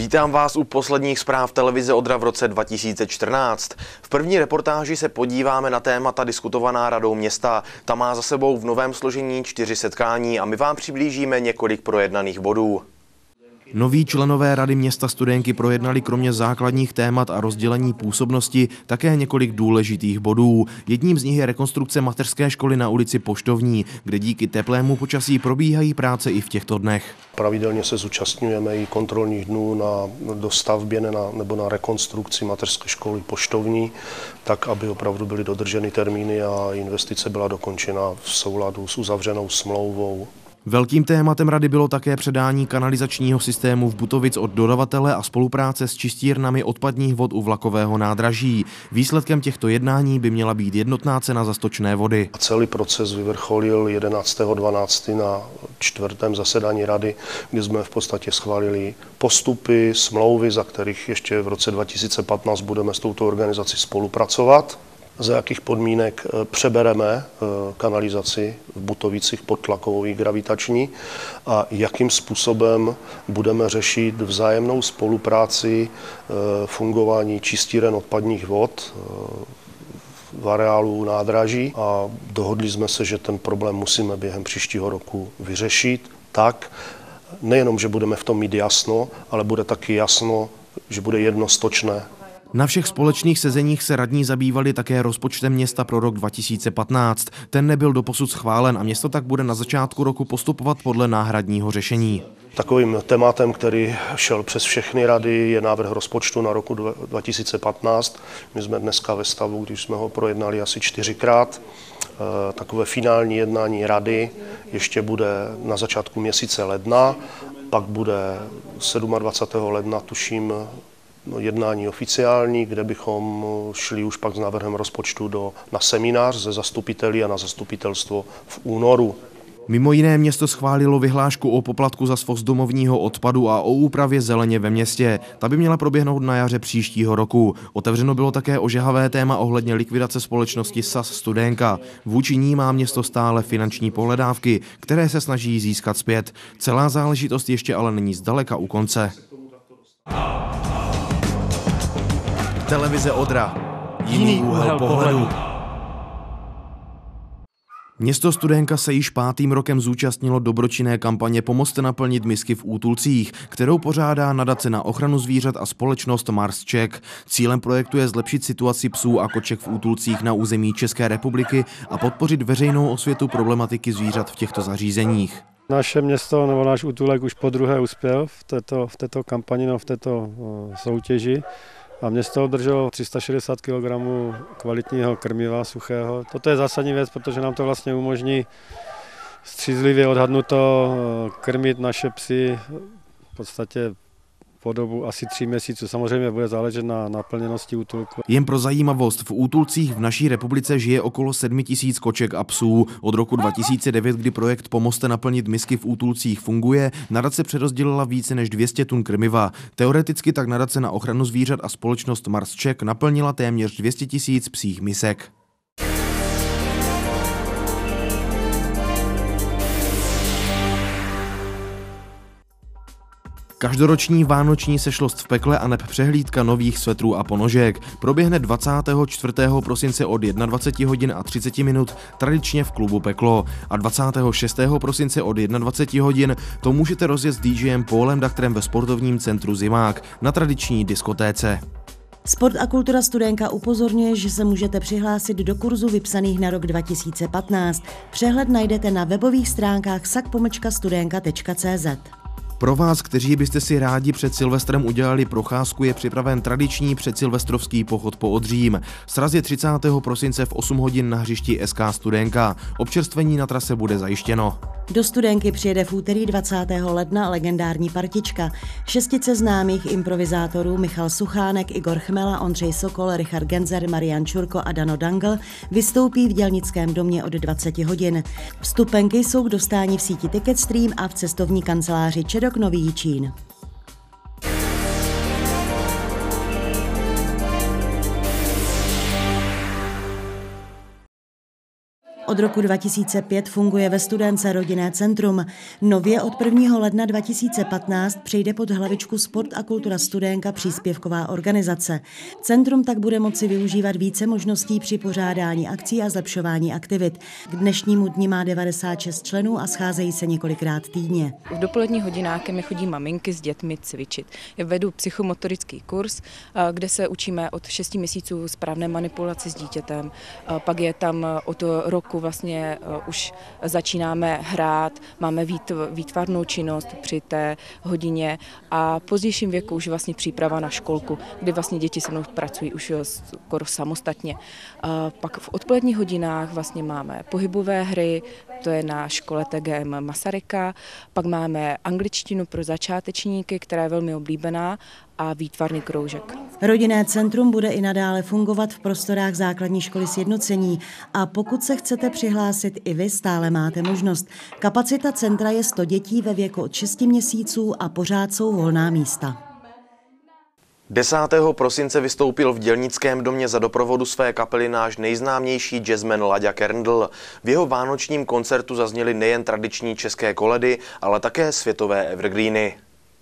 Vítám vás u posledních zpráv televize Odra v roce 2014. V první reportáži se podíváme na témata diskutovaná radou města. Ta má za sebou v novém složení 4 setkání a my vám přiblížíme několik projednaných bodů. Noví členové Rady města Studénky projednali kromě základních témat a rozdělení působnosti také několik důležitých bodů. Jedním z nich je rekonstrukce mateřské školy na ulici Poštovní, kde díky teplému počasí probíhají práce i v těchto dnech. Pravidelně se zúčastňujeme i kontrolních dnů na dostavbě nebo na rekonstrukci mateřské školy Poštovní, tak aby opravdu byly dodrženy termíny a investice byla dokončena v souladu s uzavřenou smlouvou. Velkým tématem rady bylo také předání kanalizačního systému v Butovic od dodavatele a spolupráce s čistírnami odpadních vod u vlakového nádraží. Výsledkem těchto jednání by měla být jednotná cena za stočné vody. Celý proces vyvrcholil 11.12. na 4. zasedání rady, kdy jsme v podstatě schválili postupy, smlouvy, za kterých ještě v roce 2015 budeme s touto organizací spolupracovat. Za jakých podmínek přebereme kanalizaci v Butovicích podtlakovou i gravitační a jakým způsobem budeme řešit vzájemnou spolupráci fungování čistíren odpadních vod v areálu nádraží a dohodli jsme se, že ten problém musíme během příštího roku vyřešit tak, nejenom, že budeme v tom mít jasno, ale bude taky jasno, že bude jedno stočné. Na všech společných sezeních se radní zabývali také rozpočtem města pro rok 2015. Ten nebyl doposud schválen a město tak bude na začátku roku postupovat podle náhradního řešení. Takovým tématem, který šel přes všechny rady, je návrh rozpočtu na roku 2015. My jsme dneska ve stavu, když jsme ho projednali asi 4krát. Takové finální jednání rady ještě bude na začátku měsíce ledna, pak bude 27. ledna, tuším, jednání oficiální, kde bychom šli už pak s návrhem rozpočtu na seminář se zastupiteli a na zastupitelstvo v únoru. Mimo jiné město schválilo vyhlášku o poplatku za svoz domovního odpadu a o úpravě zeleně ve městě. Ta by měla proběhnout na jaře příštího roku. Otevřeno bylo také ožehavé téma ohledně likvidace společnosti SAS Studénka. Vůči ní má město stále finanční pohledávky, které se snaží získat zpět. Celá záležitost ještě ale není zdaleka u konce. Televize Odra. Jiný úhel pohledu. Město Studénka se již 5. rokem zúčastnilo dobročinné kampaně Pomozte naplnit misky v Útulcích, kterou pořádá nadace na ochranu zvířat a společnost Mars Czech. Cílem projektu je zlepšit situaci psů a koček v útulcích na území České republiky a podpořit veřejnou osvětu problematiky zvířat v těchto zařízeních. Naše město nebo náš útulek už podruhé uspěl v této kampani, v této soutěži. A město obdrželo 360 kg kvalitního krmiva suchého. Toto je zásadní věc, protože nám to vlastně umožní střízlivě odhadnuto krmit naše psy v podstatě po dobu asi 3 měsíců. Samozřejmě bude záležet na naplněnosti útulku. Jen pro zajímavost, v útulcích v naší republice žije okolo 7 000 koček a psů. Od roku 2009, kdy projekt Pomozte naplnit misky v útulcích funguje, nadace přerozdělila více než 200 tun krmiva. Teoreticky tak nadace na ochranu zvířat a společnost Mars Czech naplnila téměř 200 000 psích misek. Každoroční vánoční sešlost v pekle a neb přehlídka nových svetrů a ponožek proběhne 24. prosince od 21 hodin a 30 minut tradičně v klubu Peklo a 26. prosince od 21 hodin to můžete rozjet s DJem Paulem Daktrem ve sportovním centru Zimák na tradiční diskotéce. Sport a kultura Studénka upozorňuje, že se můžete přihlásit do kurzů vypsaných na rok 2015. Přehled najdete na webových stránkách sak-studenka.cz. Pro vás, kteří byste si rádi před Silvestrem udělali procházku, je připraven tradiční předsilvestrovský pochod po Odřím. Sraz je 30. prosince v 8 hodin na hřišti SK Studénka. Občerstvení na trase bude zajištěno. Do Studénky přijede v úterý 20. ledna legendární partička. 6 známých improvizátorů Michal Suchánek, Igor Chmela, Ondřej Sokol, Richard Genzer, Marian Čurko a Dano Dangl vystoupí v Dělnickém domě od 20 hodin. Vstupenky jsou k dostání v síti Ticketstream a v cestovní kanceláři Čedok Nový Jičín. Od roku 2005 funguje ve Studénce rodinné centrum. Nově od 1. ledna 2015 přejde pod hlavičku Sport a kultura Studénka příspěvková organizace. Centrum tak bude moci využívat více možností při pořádání akcí a zlepšování aktivit. K dnešnímu dni má 96 členů a scházejí se několikrát týdně. V dopoledních hodinách mi chodí maminky s dětmi cvičit. Já vedu psychomotorický kurz, kde se učíme od 6 měsíců správné manipulaci s dítětem. Pak je tam od roku vlastně už začínáme hrát, máme výtvarnou činnost při té hodině a v pozdějším věku už vlastně příprava na školku, kdy vlastně děti se mnou pracují už skoro samostatně. Pak v odpoledních hodinách vlastně máme pohybové hry, to je na škole TGM Masaryka, pak máme angličtinu pro začátečníky, která je velmi oblíbená, a výtvarný kroužek. Rodinné centrum bude i nadále fungovat v prostorách základní školy Sjednocení a pokud se chcete přihlásit i vy, stále máte možnost. Kapacita centra je 100 dětí ve věku od 6 měsíců a pořád jsou volná místa. 10. prosince vystoupil v Dělnickém domě za doprovodu své kapely náš nejznámější jazzman Láďa Kerndl. V jeho vánočním koncertu zazněly nejen tradiční české koledy, ale také světové evergreeny.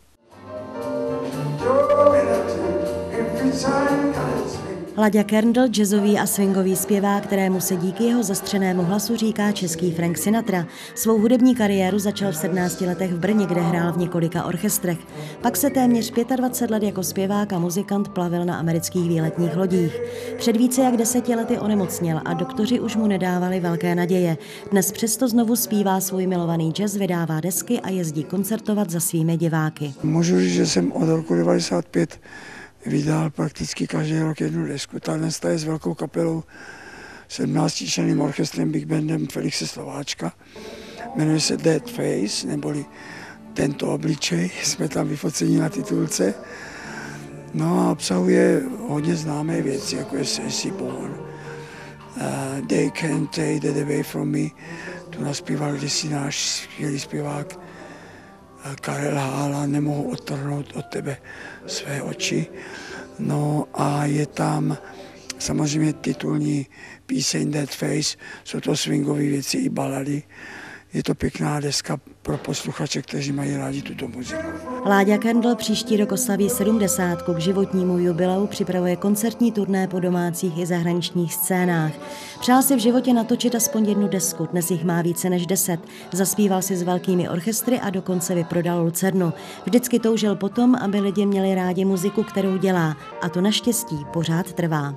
Láďa Kerndl, jazzový a swingový zpěvák, kterému se díky jeho zastřenému hlasu říká český Frank Sinatra. Svou hudební kariéru začal v 17 letech v Brně, kde hrál v několika orchestrech. Pak se téměř 25 let jako zpěvák a muzikant plavil na amerických výletních lodích. Před více jak 10 lety onemocněl a doktoři už mu nedávali velké naděje. Dnes přesto znovu zpívá svůj milovaný jazz, vydává desky a jezdí koncertovat za svými diváky. Můžu říct, že jsem od roku 1995 vydal prakticky každý rok jednu desku. Ta dnes je s velkou kapelou, 17členným orchestrem Big Bandem Felixe Slováčka. Jmenuje se Dead Face, neboli Tento obličej, jsme tam vyfocení na titulce. No a obsahuje hodně známé věci, jako je Sassy Born, They Can't Take That Away From Me, tu naspíval kdysi náš skvělý zpěvák Karel Hála, Nemohu odtrhnout od tebe své oči. No a je tam samozřejmě titulní píseň Dead Face, jsou to swingové věci i balady. Je to pěkná deska pro posluchače, kteří mají rádi tuto muziku. Láďa Kerndl příští rok oslaví 70. K životnímu jubileu připravuje koncertní turné po domácích i zahraničních scénách. Přál si v životě natočit aspoň jednu desku, dnes jich má více než 10. Zaspíval si s velkými orchestry a dokonce vyprodal Lucernu. Vždycky toužil potom, aby lidi měli rádi muziku, kterou dělá. A to naštěstí pořád trvá.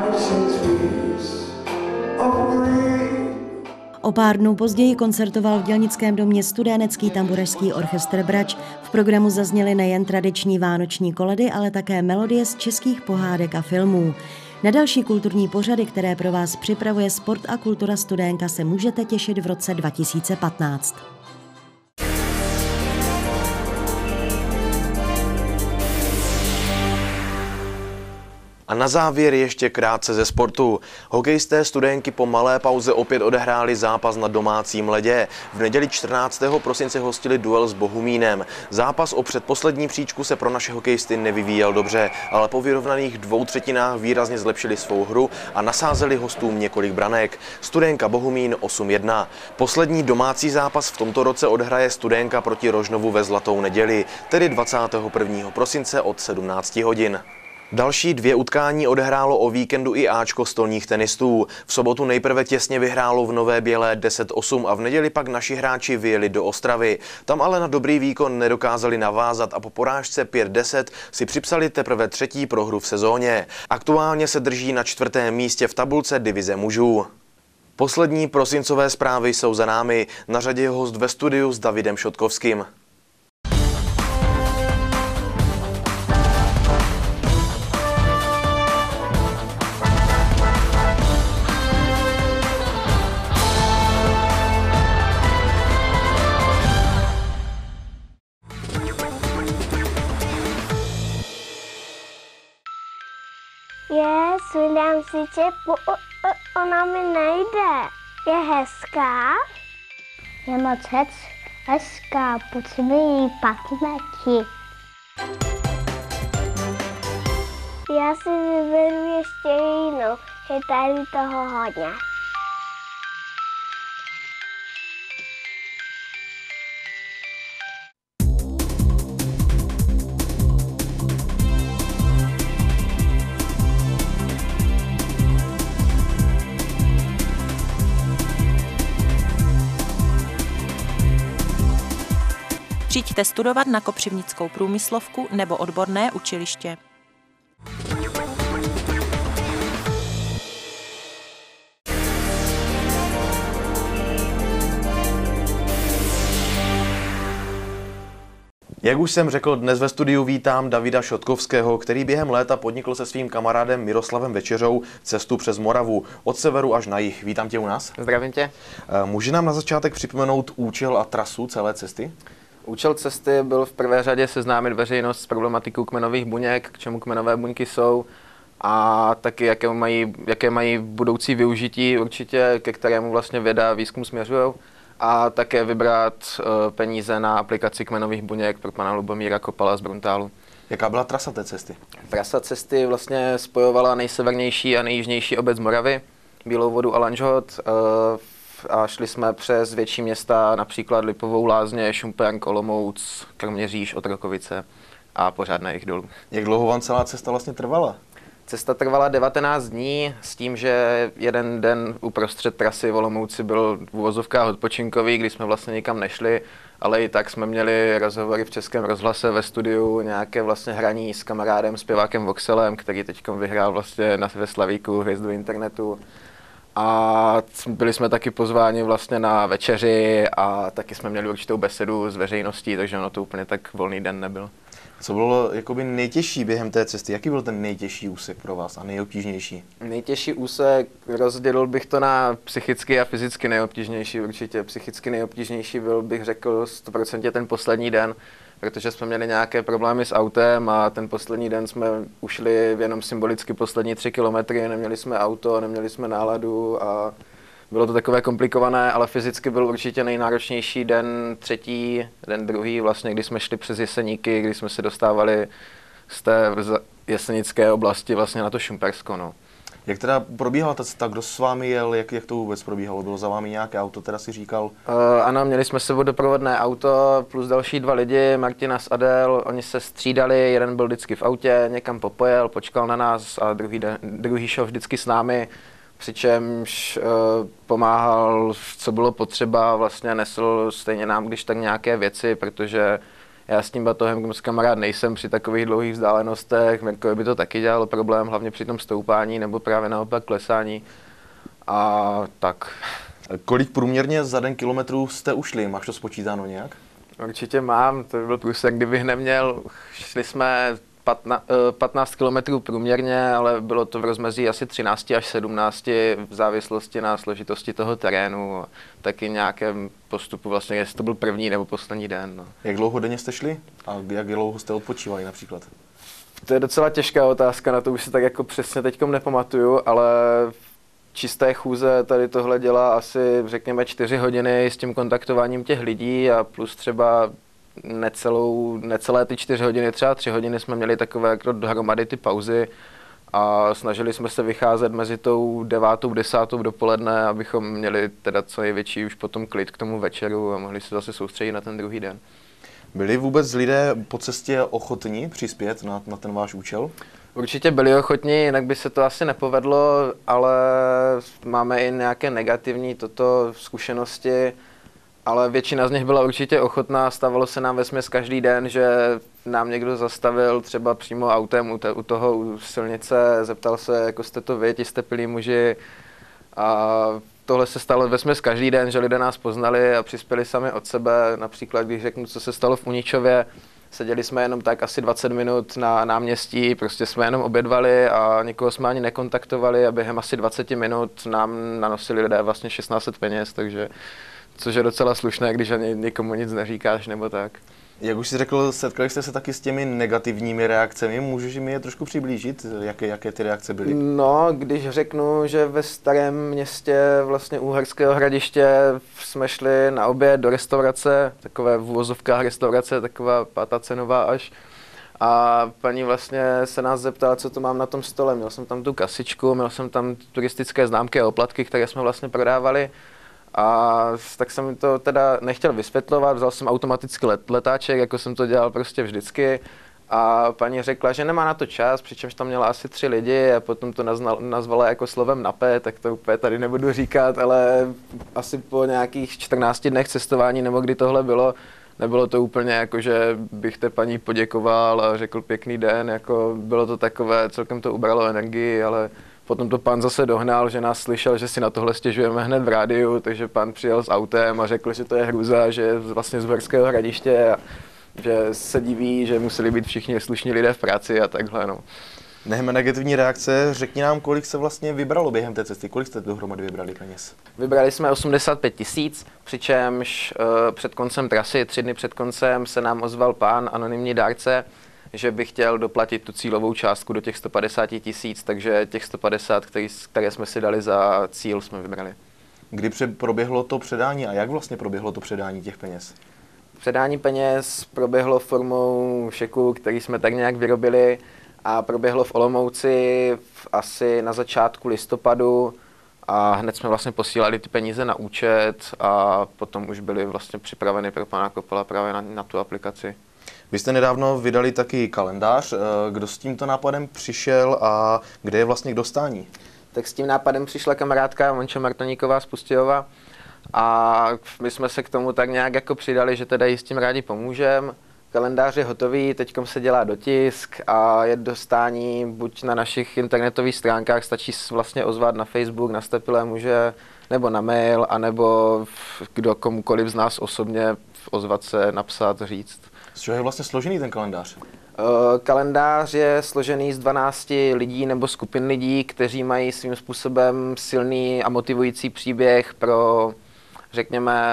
O pár dnů později koncertoval v Dělnickém domě Studenecký tamburařský orchestr Brač. V programu zazněly nejen tradiční vánoční koledy, ale také melodie z českých pohádek a filmů. Na další kulturní pořady, které pro vás připravuje Sport a kultura Studénka, se můžete těšit v roce 2015. A na závěr ještě krátce ze sportu. Hokejisté Studénky po malé pauze opět odehráli zápas na domácím ledě. V neděli 14. prosince hostili duel s Bohumínem. Zápas o předposlední příčku se pro naše hokejisty nevyvíjel dobře, ale po vyrovnaných 2/3 výrazně zlepšili svou hru a nasázeli hostům několik branek. Studénka Bohumín 8-1. Poslední domácí zápas v tomto roce odhraje Studénka proti Rožnovu ve Zlatou neděli, tedy 21. prosince od 17 hodin. Další 2 utkání odehrálo o víkendu i Ačko stolních tenistů. V sobotu nejprve těsně vyhrálo v Nové Bělé 10-8 a v neděli pak naši hráči vyjeli do Ostravy. Tam ale na dobrý výkon nedokázali navázat a po porážce 5-10 si připsali teprve 3. prohru v sezóně. Aktuálně se drží na 4. místě v tabulce divize mužů. Poslední prosincové zprávy jsou za námi. Na řadě je host ve studiu s Davidem Šotkovským. Sundám si čepu, ona mi nejde. Je hezká? Je moc hezká, potřebuji patnáky. Já si vyberu ještě jinou, je tady toho hodně. Přijďte studovat na Kopřivnickou průmyslovku nebo odborné učiliště. Jak už jsem řekl, dnes ve studiu vítám Davida Šotkovského, který během léta podnikl se svým kamarádem Miroslavem Večeřou cestu přes Moravu, od severu až na jih. Vítám tě u nás. Zdravím tě. Může nám na začátek připomenout účel a trasu celé cesty? Účel cesty byl v prvé řadě seznámit veřejnost s problematikou kmenových buněk, k čemu kmenové buňky jsou a taky jaké mají budoucí využití určitě, ke kterému vlastně věda a výzkum směřují. A také vybrat peníze na aplikaci kmenových buněk pro pana Lubomíra Kopala z Bruntálu. Jaká byla trasa té cesty? Trasa cesty vlastně spojovala nejsevernější a nejjižnější obec Moravy, Bílou Vodu a Lanžhot, a šli jsme přes větší města, například Lipovou Lázně, Šumperk, Olomouc, Kroměříž, Otrokovice a pořádné jich dolů. Jak dlouho vám celá cesta vlastně trvala? Cesta trvala 19 dní s tím, že jeden den uprostřed trasy v Olomouci byl v uvozovkách odpočinkový, kdy jsme vlastně nikam nešli, ale i tak jsme měli rozhovory v Českém rozhlase ve studiu, nějaké vlastně hraní s kamarádem, zpěvákem Voxelem, který teď vyhrál vlastně ve Slavíku hvězdu internetu. A byli jsme taky pozváni vlastně na večeři a taky jsme měli určitou besedu s veřejností, takže ono to úplně tak volný den nebyl. Co bylo jakoby nejtěžší během té cesty? Jaký byl ten nejtěžší úsek pro vás a nejobtížnější? Nejtěžší úsek, rozdělil bych to na psychicky a fyzicky nejobtížnější určitě. Psychicky nejobtížnější byl, bych řekl, 100% ten poslední den, protože jsme měli nějaké problémy s autem a ten poslední den jsme ušli jenom symbolicky poslední 3 kilometry, neměli jsme auto, neměli jsme náladu a bylo to takové komplikované, ale fyzicky byl určitě nejnáročnější den třetí, den druhý, vlastně, kdy jsme šli přes Jeseníky, kdy jsme se dostávali z té jesenické oblasti vlastně na to Šumpersko. No. Jak teda probíhala ta cesta? Kdo s vámi jel? Jak to vůbec probíhalo? Bylo za vámi nějaké auto, teda si říkal? Ano, měli jsme sebou doprovodné auto plus další 2 lidi, Martina s Adel, oni se střídali, jeden byl vždycky v autě, někam popojel, počkal na nás a druhý šel vždycky s námi. Přičemž pomáhal, co bylo potřeba, vlastně nesl stejně nám, když tak nějaké věci, protože já s tím batohem moc kamarád nejsem při takových dlouhých vzdálenostech, Mirkovi by to taky dělalo problém, hlavně při tom stoupání nebo právě naopak klesání a tak. Kolik průměrně za den kilometrů jste ušli? Máš to spočítáno nějak? Určitě mám, to by byl průsek, kdybych neměl. Šli jsme 15 km průměrně, ale bylo to v rozmezí asi 13 až 17 v závislosti na složitosti toho terénu, taky nějakém postupu vlastně, jestli to byl první nebo poslední den. No. Jak dlouho denně jste šli a jak dlouho jste odpočívali například? To je docela těžká otázka, na to už si tak jako přesně teďkom nepamatuju, ale čisté chůze tady tohle dělá asi řekněme 4 hodiny s tím kontaktováním těch lidí a plus třeba necelé ty 4 hodiny, třeba 3 hodiny jsme měli takové jako dohromady ty pauzy a snažili jsme se vycházet mezi tou 9. 10. dopoledne, abychom měli teda co největší už potom klid k tomu večeru a mohli se zase soustředit na ten druhý den. Byli vůbec lidé po cestě ochotní přispět na ten váš účel? Určitě byli ochotní, jinak by se to asi nepovedlo, ale máme i nějaké negativní zkušenosti, ale většina z nich byla určitě ochotná, stávalo se nám vesměs každý den, že nám někdo zastavil třeba přímo autem u silnice, zeptal se, jako jste to vy, jste pilí muži a tohle se stalo vesměs každý den, že lidé nás poznali a přispěli sami od sebe, například když řeknu, co se stalo v Uničově, seděli jsme jenom tak asi 20 minut na náměstí, prostě jsme jenom obědvali a nikoho jsme ani nekontaktovali a během asi 20 minut nám nanosili lidé vlastně 1600 peněz, takže což je docela slušné, když ani nikomu nic neříkáš nebo tak. Jak už jsi řekl, setkali jste se taky s těmi negativními reakcemi, můžeš mi je trošku přiblížit, jaké ty reakce byly? No, když řeknu, že ve Starém Městě vlastně Uherského Hradiště jsme šli na oběd do restaurace, takové v uvozovkách restaurace, taková 5. cenová až. A paní vlastně se nás zeptala, co to mám na tom stole. Měl jsem tam tu kasičku, měl jsem tam turistické známky a oplatky, které jsme vlastně prodávali. A tak jsem mi to teda nechtěl vysvětlovat, vzal jsem automaticky letáček, jako jsem to dělal prostě vždycky. A paní řekla, že nemá na to čas, přičemž tam měla asi 3 lidi a potom to nazvala jako slovem napé, tak to úplně tady nebudu říkat, ale asi po nějakých 14 dnech cestování nebo kdy tohle bylo, nebylo to úplně jako, že bych té paní poděkoval a řekl pěkný den, jako bylo to takové, celkem to ubralo energii, ale potom to pan zase dohnal, že nás slyšel, že si na tohle stěžujeme hned v rádiu, takže pan přijel s autem a řekl, že to je hrůza, že je vlastně z Uherského Hradiště a že se diví, že museli být všichni slušní lidé v práci a takhle. No. Nechme negativní reakce, řekni nám, kolik se vlastně vybralo během té cesty, kolik jste dohromady vybrali peněz? Vybrali jsme 85 000, přičemž před koncem trasy, 3 dny před koncem, se nám ozval pán, anonymní dárce, že by chtěl doplatit tu cílovou částku do těch 150 000, takže těch 150, které jsme si dali za cíl, jsme vybrali. Kdy proběhlo to předání a jak vlastně proběhlo to předání těch peněz? Předání peněz proběhlo formou šeku, který jsme tak nějak vyrobili a proběhlo v Olomouci asi na začátku listopadu a hned jsme vlastně posílali ty peníze na účet a potom už byly vlastně připraveny pro pana Kopela právě na tu aplikaci. Vy jste nedávno vydali taky kalendář. Kdo s tímto nápadem přišel a kde je vlastně k dostání? Tak s tím nápadem přišla kamarádka Monča Martoníková z Pustějova a my jsme se k tomu tak nějak jako přidali, že teda jí s tím rádi pomůžeme. Kalendář je hotový, teďkom se dělá dotisk a je dostání buď na našich internetových stránkách, stačí vlastně ozvat na Facebook, na Stepilé muže, nebo na mail, anebo kdo komukoliv z nás osobně ozvat se, napsat, říct. Z čeho je vlastně složený ten kalendář? Kalendář je složený z 12 lidí nebo skupin lidí, kteří mají svým způsobem silný a motivující příběh pro, řekněme,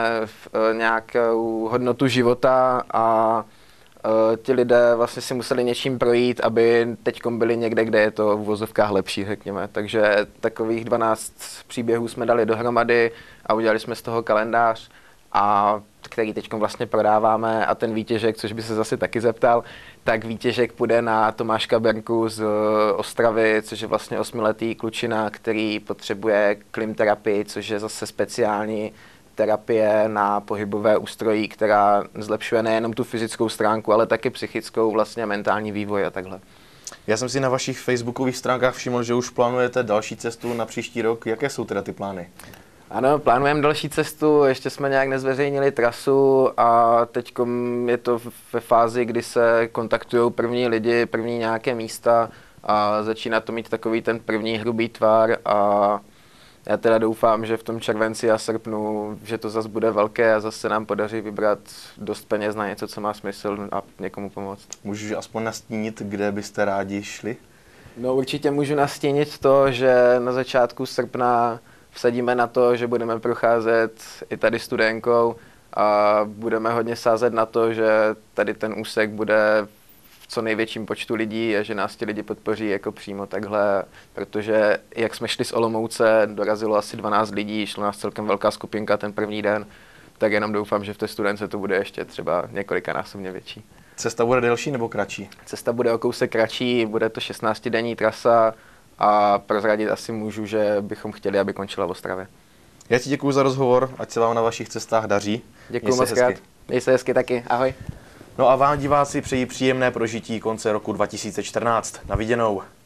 nějakou hodnotu života a ti lidé vlastně si museli něčím projít, aby teďkom byli někde, kde je to v uvozovkách lepší, řekněme. Takže takových 12 příběhů jsme dali dohromady a udělali jsme z toho kalendář, a který teďkom vlastně prodáváme a ten výtěžek, což by se zase taky zeptal, tak výtěžek půjde na Tomáška Berku z Ostravy, což je vlastně 8letý klučina, který potřebuje klimterapii, což je zase speciální terapie na pohybové ústrojí, která zlepšuje nejenom tu fyzickou stránku, ale taky psychickou, vlastně mentální vývoj a takhle. Já jsem si na vašich facebookových stránkách všiml, že už plánujete další cestu na příští rok. Jaké jsou teda ty plány? Ano, plánujeme další cestu, ještě jsme nějak nezveřejnili trasu a teď je to ve fázi, kdy se kontaktují první lidi, první nějaké místa a začíná to mít takový ten první hrubý tvar a já teda doufám, že v tom červenci a srpnu, že to zase bude velké a zase nám podaří vybrat dost peněz na něco, co má smysl a někomu pomoct. Můžu aspoň nastínit, kde byste rádi šli? No určitě můžu nastínit to, že na začátku srpna vsadíme na to, že budeme procházet i tady Studénkou a budeme hodně sázet na to, že tady ten úsek bude v co největším počtu lidí a že nás ti lidi podpoří jako přímo takhle, protože jak jsme šli z Olomouce, dorazilo asi 12 lidí, šlo nás celkem velká skupinka ten první den, tak jenom doufám, že v té Studénce to bude ještě třeba několikanásobně větší. Cesta bude delší nebo kratší? Cesta bude o kousek kratší, bude to 16denní trasa a prozradit asi můžu, že bychom chtěli, aby končila v Ostravě. Já ti děkuji za rozhovor, ať se vám na vašich cestách daří. Děkuji moc krát. Měj se hezky taky, ahoj. No a vám diváci přeji příjemné prožití konce roku 2014. Na viděnou.